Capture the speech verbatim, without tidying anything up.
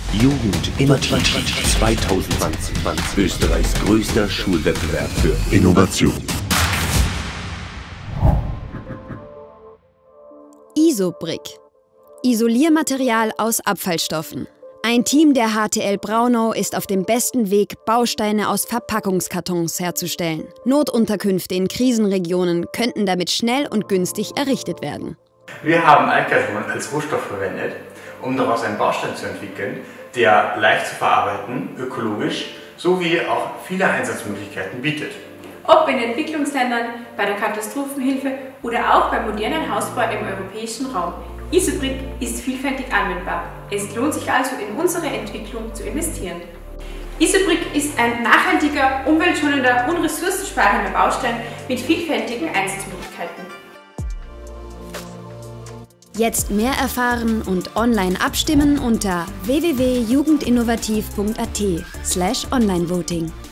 Jugend Innovativ zwanzig zwanzig, Österreichs größter Schulwettbewerb für Innovation. Isobrick. Isoliermaterial aus Abfallstoffen. Ein Team der H T L Braunau ist auf dem besten Weg, Bausteine aus Verpackungskartons herzustellen. Notunterkünfte in Krisenregionen könnten damit schnell und günstig errichtet werden. Wir haben Altkarton als Rohstoff verwendet, um daraus einen Baustein zu entwickeln, der leicht zu verarbeiten, ökologisch, sowie auch viele Einsatzmöglichkeiten bietet. Ob in Entwicklungsländern, bei der Katastrophenhilfe oder auch beim modernen Hausbau im europäischen Raum. Isobrick ist vielfältig anwendbar. Es lohnt sich also, in unsere Entwicklung zu investieren. Isobrick ist ein nachhaltiger, umweltschonender und ressourcensparender Baustein mit vielfältigen Einsatzmöglichkeiten. Jetzt mehr erfahren und online abstimmen unter w w w punkt jugendinnovativ punkt a t slash online voting.